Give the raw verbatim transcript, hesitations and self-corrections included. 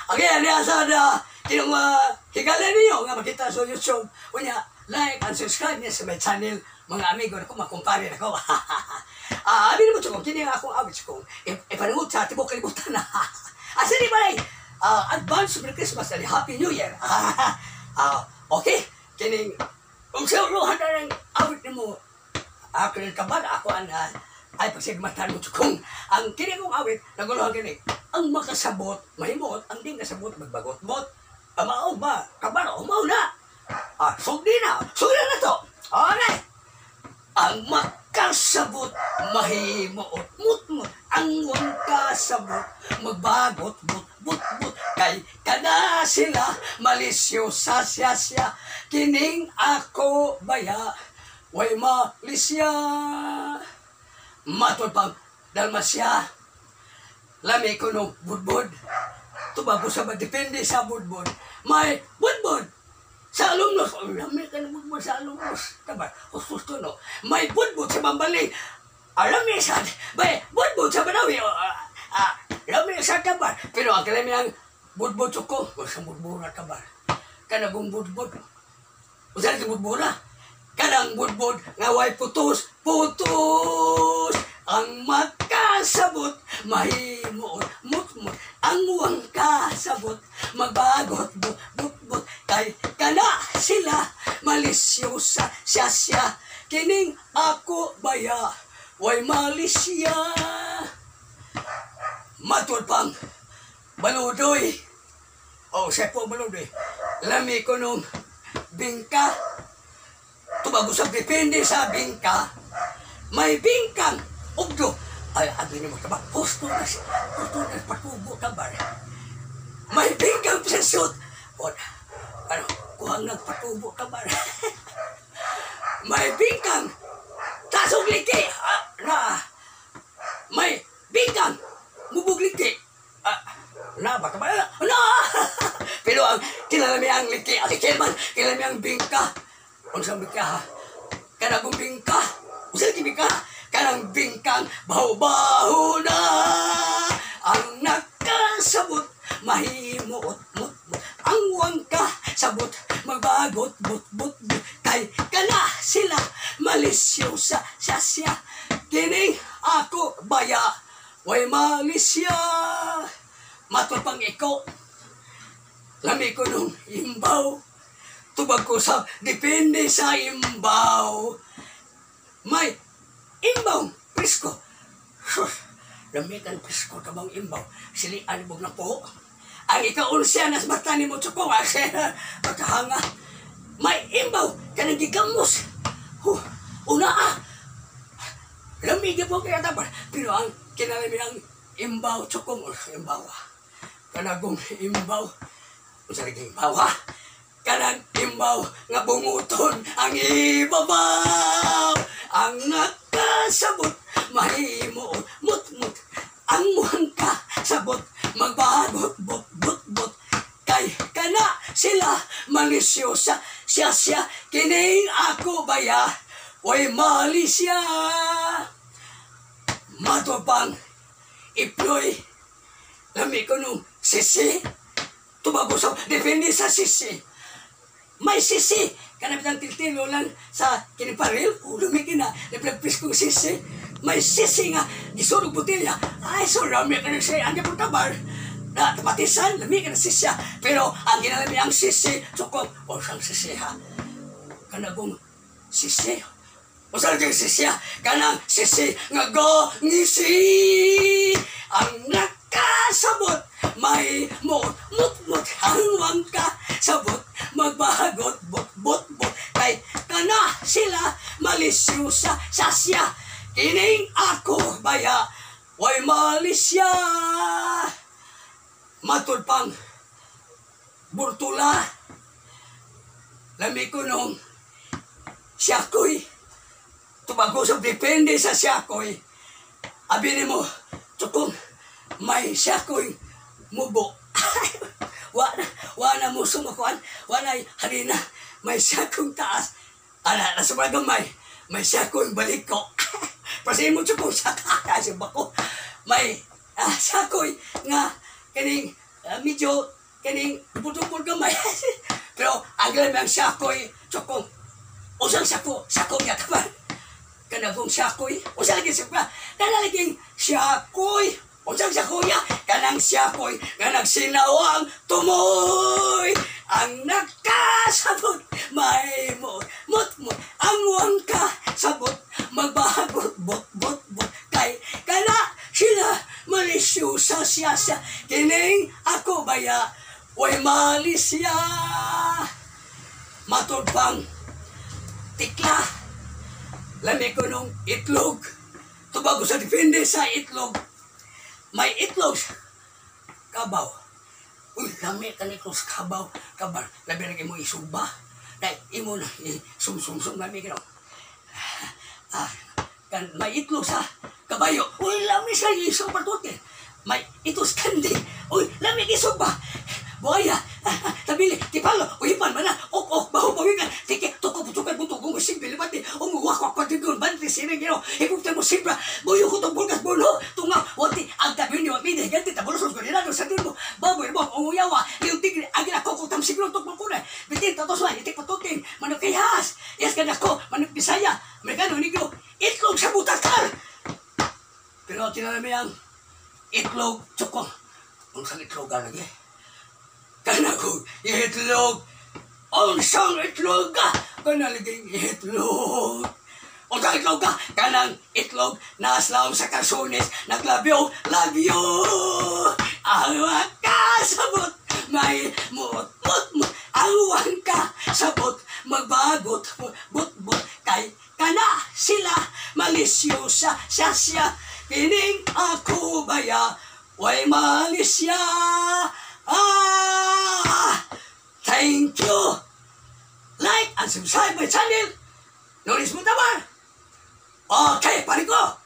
Okay, ano sa na kinong uh, higala niyo nga makita sa YouTube. Unya, like and subscribe niya sa my channel. Mga amigo na ko, makumpare na ko. Ah, abi mo chukong, kini akong awit chukong. Ipanungod sa tibok kalibutan na. Asa di ba ay? Uh, advance Merry Christmas and Happy New Year. uh, okay, kining kung sa ulohan na ng awit ni mo, ako rin kabal, ako ang uh, ay pagsigmatan mo chukong. Ang kini kong awit, naguluhan kini, ang makasabot, mahimot, ang di nasabot, magbagot-bot. Amao ba? Kabal, umaw na. Ah, sugdi na, sugdi na to. Okay. Ang makasabot, mahimot, mut-mut. Ang wangkasabot, magbagot, but-but-but. Kay kana sila, malisyo sa siya-siya. Kining ako baya, way malisya. Matod pang dalmasya. Lami ko no budbud. Tubago sa madepende sa budbud. May budbud. Sa alumnos, oh, lami ka na budbud sa alumnos. Taba, husto no. May budbud sa Bambali. Alami sa, bay, budbud sa Banawi. Oh, ah, ah, lami sa tabar. Pero ang kalami ang budbud ko, sa budbud na tabar. Kanagong budbud. Usahan sa budbud na. Kanang budbud, ngaway putos, putos. Ang makasabot, mahimot, mut-mut. Ang wangkasabot, magbagot, but-but-but. Kay kana sila, malisyosa, siya-siya. Kining ako baya, way malisya. Matod pang baludoy. O, siya po baludoy. Lami ko nung bingka. Tubago sa depende sa bingka. May bingkang ugdo. Ay, abi ni mo tabar. Husto na siya. Husto na patubo tabar. May bingkang presot. O, ano, kuhang nagpatubo tabar. May bingkang tasog liki. Ah, na. May bingkang mubog liki. Ah, na, baka ba? Na! Pero ang kinalami ang liki. Ang liki man, kinalami ang bingka. Unsang bingka ha? Kanagong bingka. Unsang bingka? Kanang bingkang baho-baho na. Ang nakasabot, mahimot, mut, mut. Ang wangka sabot, magbagot, but, but, but. Kay kana sila, malisyosa, siya siya. Kining ako baya, way malisya. Matod pang ikaw, lami ko nung imbaw. Tubag ko sa, depende sa imbaw. May imbaw, presko. Sus, lamitan presko tabang imbaw. Silian mo na po. Ang ikaulsya nas mata ni mo tsukong. Kasi magkahanga. May imbaw, kanang gigamos. Huh, una ah. Lamigin po kaya dapat. Pero ang kinalami ang imbaw tsukong. Imbaw ah. Kanagong imbaw. Masarag imbaw ah. Kanang imbaw nga bunguton ang ibabaw. Ang nakasabot, mahimot, mut-mut. Ang wangka sabot, magbagot, bot, bot, bot. Kay kana sila malisyosa, siya siya. Kining ako baya, way malisya. Matopang iploy, lami ko nung sisi. Tubago sa, depende sa sisi. May sisi, kanapitang tiltilo lang sa kiniparil, ulumigin na, nipilagpis kong sisi. May sisi nga, isurog butilya, ay so rami ka na siya, andi po tabar, na tapatisan, lami ka na sisya. Pero ang ginalami ang sisi, tsukong, o siyang sisi ha, kanagong sisi, o siyang sisi ha, kanang sisi, nga go, ngisi, ang nakasabot, may mut, mut, mut, ang wangka, sabot, magbahagot, bot, bot, bot. Kay kana sila malisyosa, sasya. Kining ako baya, way malisya. Matod pang burtula. Lami ko nung siyakoy. Tubago sa depende sa siyakoy. Abi ni mo, tsukong, may siyakoy mubo. Wana, wana mo sumakuan, wana halina, may sakong taas. Ala, nasa mga gamay, may sakong balik ko. Pasin mo siya kung saka, kasi bako, may uh, sakoy nga, kaning uh, medyo kining putupol gamay. Pero ang lamang sakoy, tsukong, usang sako, sako niya taman. Kanang kong sakoy, usang lagi sakwa, kanalaging sakoy, usang sako niya, kanang sakoy, kanang sinawang tumoy. Ang nakasabot, may mot, mot, mot, ang wangka, sabot, magbabot, bot, bot, bot, kay, kana, sila, malisyosa siya siya, kining ako baya, way malisya. Matod pang, tikla, lami ko nung itlog, tubago sa depende sa itlog, may itlog, kabaw. Uy, lami ka ni Cruz kabaw, kabar, labi lagi mo isuba, dahil imo na, sum-sum-sum lami ka no. Ah, kan, may itlog sa kabayo, uy, lami sa isang patutin, may itos kandi, uy, lami isuba, buhaya, tabili, tipalo, uy, pan mana, ok, ok, baho, bawigan, tiki, tuko, putukan, puto, kung simple, libati, umuwak, wak, patigol, bantri, sinang, gino, ipupta mo, simpra, buyo, hutong, bulgas, buno, tunga, wati, ang tabi niyo, mide, ganti, tabulos, korinado, sa din mo, baboy, mo, umuyawa, yung tigre, agin ako, kutam, siglo, tukmal ko na, bitin, tatos lang, itik patutin, manok kayas, yes, gan ako, manok bisaya, Amerikano, negro, itlog sa butakal. Pero tinalami ang itlog, tsukong, kung saan itlog ka lagi, kanako, itlog, ang sang itlog ka, kanalaging itlog. O sa itlog ka, kanang itlog, naslaw sa kasunis, naglabyo, labyo. Ang makasabot, may mut, mut, mut, awan ka, sabot, magbagot, but, but, kay, kana, sila, malisyosa, siya, siya, kining ako baya, way malisya. Ah, thank you. Like and subscribe my channel. Notice mo naman. Okay, pare ko.